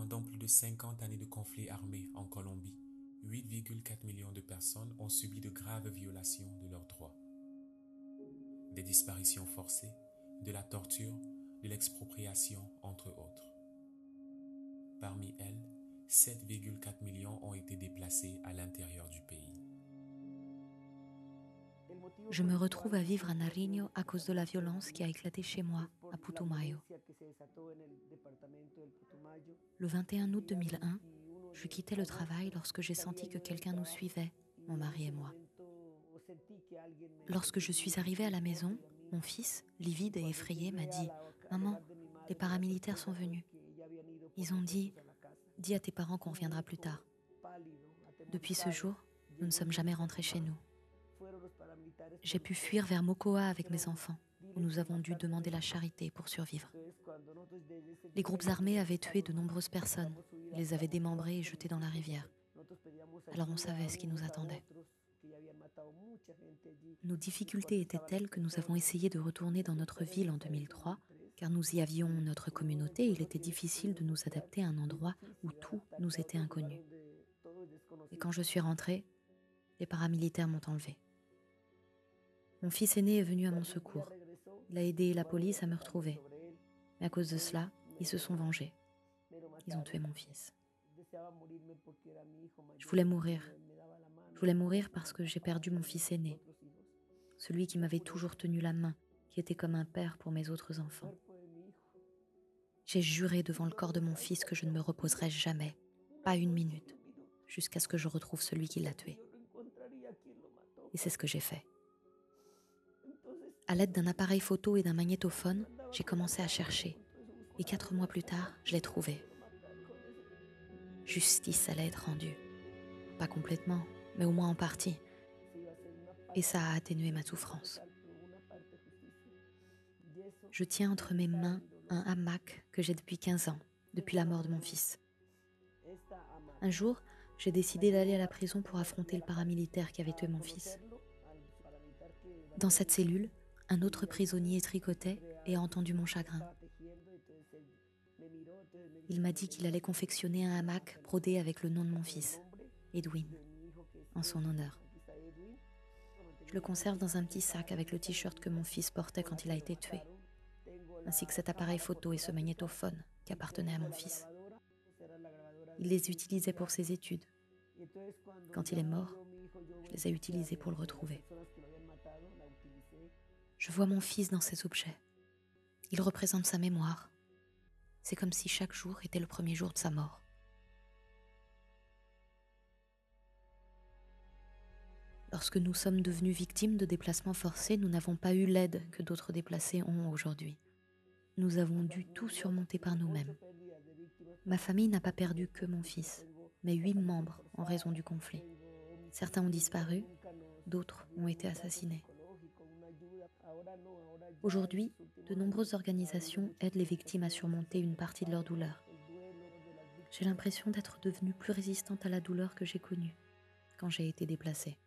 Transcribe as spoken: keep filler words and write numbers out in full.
Pendant plus de cinquante années de conflits armés en Colombie, huit virgule quatre millions de personnes ont subi de graves violations de leurs droits. Des disparitions forcées, de la torture, de l'expropriation, entre autres. Parmi elles, sept virgule quatre millions ont été déplacés à l'intérieur du pays. Je me retrouve à vivre à Nariño à cause de la violence qui a éclaté chez moi, à Putumayo. Le vingt et un août deux mille un, je quittais le travail lorsque j'ai senti que quelqu'un nous suivait, mon mari et moi. Lorsque je suis arrivée à la maison, mon fils, livide et effrayé, m'a dit « Maman, les paramilitaires sont venus. Ils ont dit « Dis à tes parents qu'on reviendra plus tard. » Depuis ce jour, nous ne sommes jamais rentrés chez nous. J'ai pu fuir vers Mocoa avec mes enfants, où nous avons dû demander la charité pour survivre. Les groupes armés avaient tué de nombreuses personnes, ils les avaient démembrées et jetées dans la rivière. Alors on savait ce qui nous attendait. Nos difficultés étaient telles que nous avons essayé de retourner dans notre ville en deux mille trois, car nous y avions notre communauté et il était difficile de nous adapter à un endroit où tout nous était inconnu. Et quand je suis rentrée, les paramilitaires m'ont enlevée. Mon fils aîné est venu à mon secours. Il a aidé la police à me retrouver. Mais à cause de cela, ils se sont vengés. Ils ont tué mon fils. Je voulais mourir. Je voulais mourir parce que j'ai perdu mon fils aîné, celui qui m'avait toujours tenu la main, qui était comme un père pour mes autres enfants. J'ai juré devant le corps de mon fils que je ne me reposerai jamais, pas une minute, jusqu'à ce que je retrouve celui qui l'a tué. Et c'est ce que j'ai fait. À l'aide d'un appareil photo et d'un magnétophone, j'ai commencé à chercher. Et quatre mois plus tard, je l'ai trouvé. Justice allait être rendue. Pas complètement, mais au moins en partie. Et ça a atténué ma souffrance. Je tiens entre mes mains un hamac que j'ai depuis quinze ans, depuis la mort de mon fils. Un jour, j'ai décidé d'aller à la prison pour affronter le paramilitaire qui avait tué mon fils. Dans cette cellule, un autre prisonnier tricotait et a entendu mon chagrin. Il m'a dit qu'il allait confectionner un hamac brodé avec le nom de mon fils, Edwin, en son honneur. Je le conserve dans un petit sac avec le t-shirt que mon fils portait quand il a été tué, ainsi que cet appareil photo et ce magnétophone qui appartenaient à mon fils. Il les utilisait pour ses études. Quand il est mort, je les ai utilisés pour le retrouver. Je vois mon fils dans ces objets. Il représente sa mémoire. C'est comme si chaque jour était le premier jour de sa mort. Lorsque nous sommes devenus victimes de déplacements forcés, nous n'avons pas eu l'aide que d'autres déplacés ont aujourd'hui. Nous avons dû tout surmonter par nous-mêmes. Ma famille n'a pas perdu que mon fils, mais huit membres en raison du conflit. Certains ont disparu, d'autres ont été assassinés. Aujourd'hui, de nombreuses organisations aident les victimes à surmonter une partie de leur douleur. J'ai l'impression d'être devenue plus résistante à la douleur que j'ai connue quand j'ai été déplacée.